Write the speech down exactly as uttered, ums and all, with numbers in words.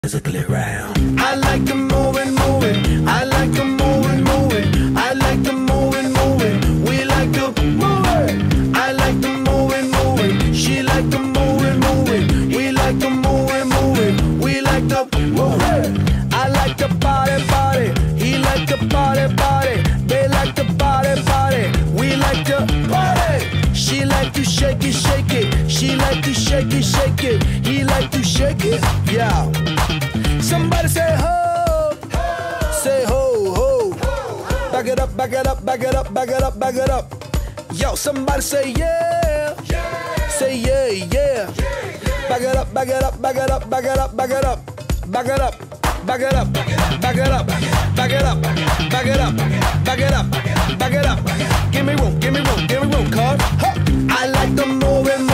physically round. I like to move and move it. I like to move and move it. I like to move and move it. We like to move it. I like to move and move it. She like to move and move it. We like to move and move it. We like to move it. I like to party, party. He like to party, party. They like to party, party. We like to party. She like to shake it, shake it. She like to shake it, shake it. He like to shake it, yeah. Somebody say ho, ho. Say ho, ho, ho. Back it up, back it up, back it up, back it up, back it up. Yo, somebody say yeah, yeah. Say yeah, yeah, yeah, yeah. Back it up, back it up, back it up, back it up, back it up, back it up, back it up, back it up, back it up, back it up, back it up, back it up. Give me room, give me room, give me room, cuz. I like to move and